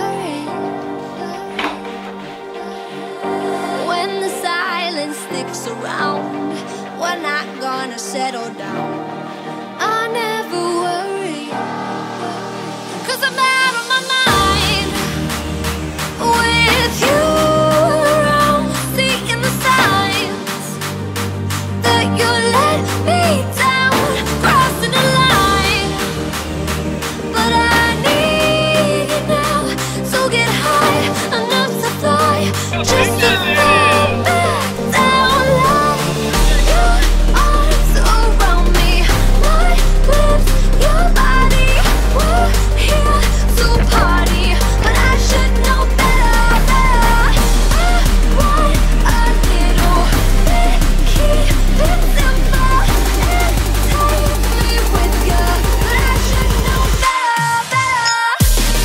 When the silence sticks around, we're not gonna settle down. I never worry, 'cause I'm out of my mind with you around, seeing the signs that you let me down, crossing the line. But I need you now, so get high enough to fly, just to fall back down. Like your arms around me, my lips, your body. We're here to party, but I should know better, better. I want a little bit, keep it simple and take me with you, but I should know better, better.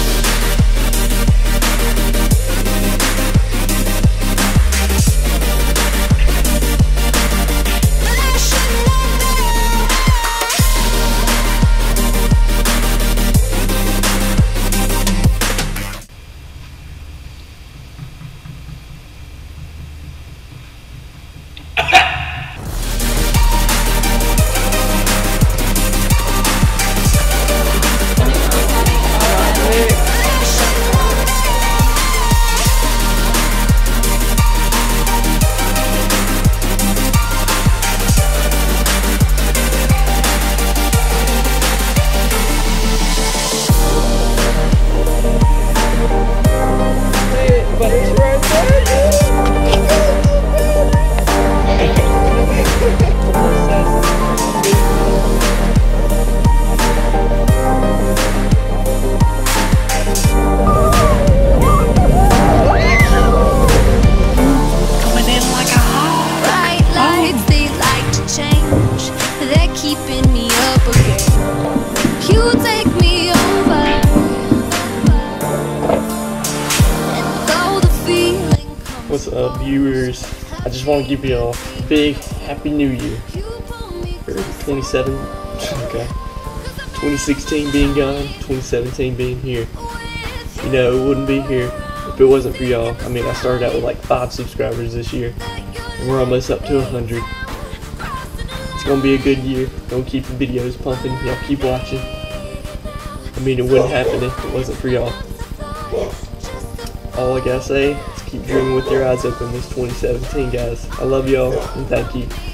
But I should know better. Bright lights, they like to change. They're keeping me up again. You take me over, and though the feeling comes, What's up, viewers? I just want to give you a big Happy New Year. you pull me For 2016 being gone, 2017 being here. You know, it wouldn't be here if it wasn't for y'all. I mean, I started out with like 5 subscribers this year, and we're almost up to 100. It's gonna be a good year. Gonna keep the videos pumping. Y'all keep watching. I mean, it wouldn't happen if it wasn't for y'all. All I gotta say is keep dreaming with your eyes open this 2017, guys. I love y'all, and thank you.